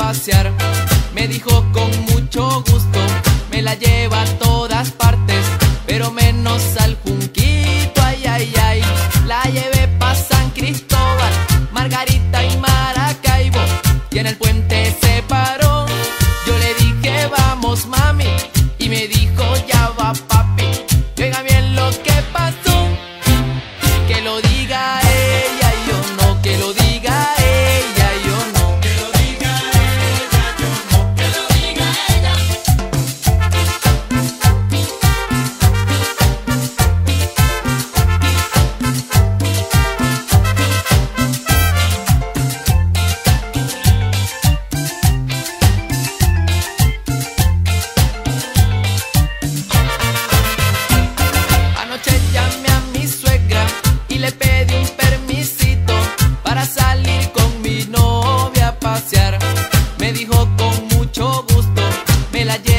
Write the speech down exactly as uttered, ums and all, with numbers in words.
pasear. Me dijo con mucho gusto, me la lleva a todas partes, pero menos al Junquito, ay, ay, ay. La llevé pa' San Cristóbal, Margarita y Maracaibo, y en el puente se paró. Yo le dije vamos mami, y me dijo ya va papi. Y oiga bien lo que pasó, que lo diga ella y yo no, que lo diga ella y yo no. Que lo diga ella, yo no, que lo diga ella. Anoche llamé a mi suegra y le pedí un permisito para salir con mi novia a pasear. Me dijo con mucho gusto, me la llevo